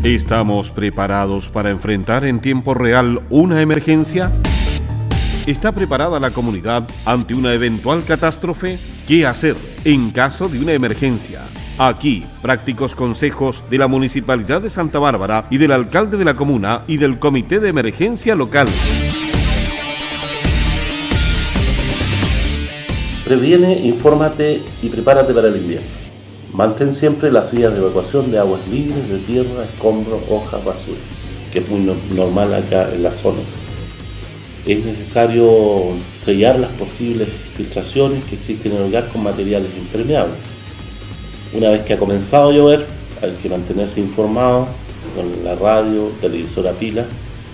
¿Estamos preparados para enfrentar en tiempo real una emergencia? ¿Está preparada la comunidad ante una eventual catástrofe? ¿Qué hacer en caso de una emergencia? Aquí, prácticos consejos de la Municipalidad de Santa Bárbara y del alcalde de la comuna y del Comité de Emergencia Local. Previene, infórmate y prepárate para el invierno. Mantén siempre las vías de evacuación de aguas libres, de tierra, escombros, hojas, basura, que es muy normal acá en la zona. Es necesario sellar las posibles filtraciones que existen en el hogar con materiales impermeables. Una vez que ha comenzado a llover, hay que mantenerse informado con la radio, televisor a pila,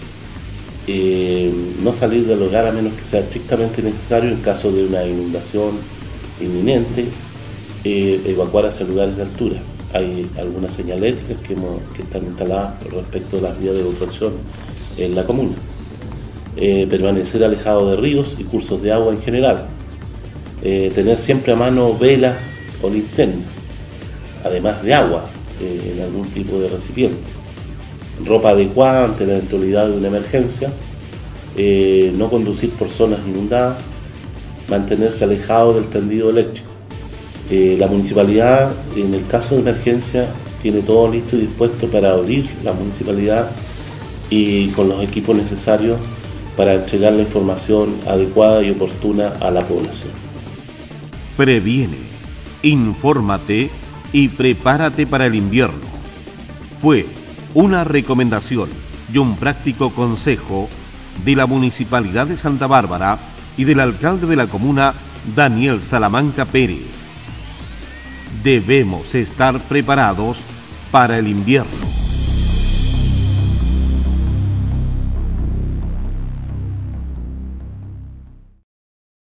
no salir del hogar a menos que sea estrictamente necesario en caso de una inundación inminente, evacuar hacia lugares de altura. Hay algunas señaléticas que están instaladas respecto a las vías de evacuación en la comuna. Permanecer alejado de ríos y cursos de agua en general. Tener siempre a mano velas o linternas, además de agua en algún tipo de recipiente. Ropa adecuada ante la eventualidad de una emergencia. No conducir por zonas inundadas. Mantenerse alejado del tendido eléctrico. La municipalidad, en el caso de emergencia, tiene todo listo y dispuesto para abrir la municipalidad y con los equipos necesarios para entregar la información adecuada y oportuna a la población. Previene, infórmate y prepárate para el invierno. Fue una recomendación y un práctico consejo de la Municipalidad de Santa Bárbara y del alcalde de la comuna, Daniel Salamanca Pérez. Debemos estar preparados para el invierno.